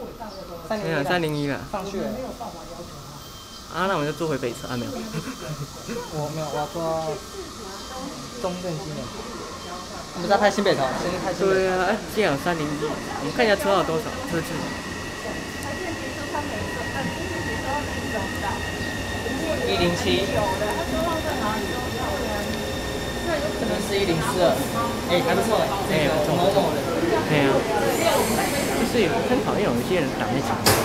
没有301了。 上去了。 啊，那我们就坐回北车啊，没有。 我没有，我要坐中正纪念堂。我们在拍新北头，先拍新北头。 对啊，既然有301，我们看一下车号多少，车次。 107。这边是104，还不错这个某某的。 对啊，就是很讨厌有一些人挡在前面，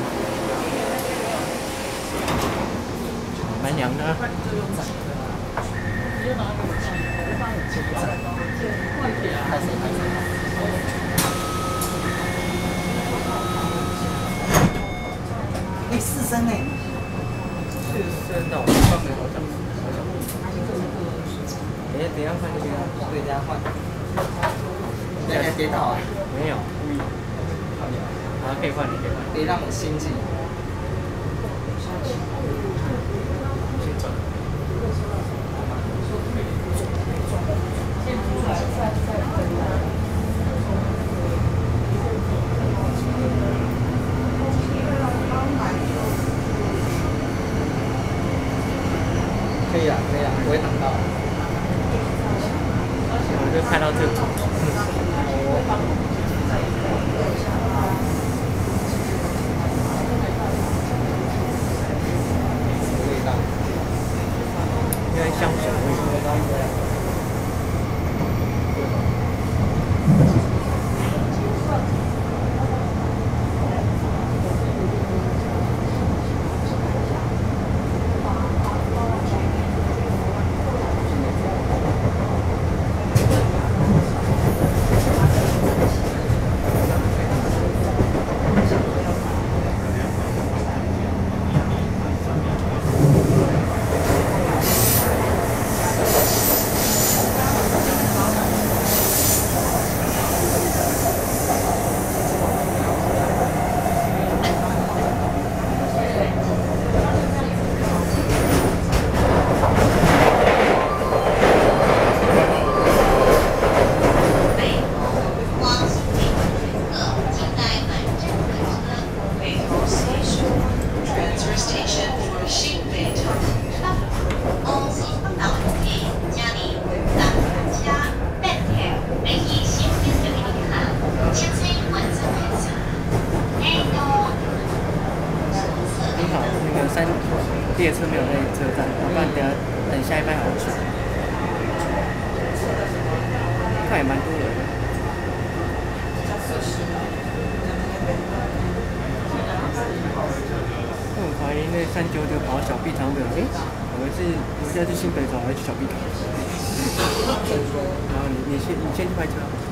蛮凉的啊。 43呢？43到我放没好讲。等一下换这边，对，等一下换。等一下跌倒啊？ 没有，故意。好，可以换，你可以换。 别让我心悸。先转。可以啊，可以啊，不会挡到。 我就看到这种。应该香水味。列车没有在车站，我不然等下一班好去。看也蛮多人的。我很怀疑那399跑到小碧塘没有？我现在去新北找，还是去小碧塘？然后你先去拍车。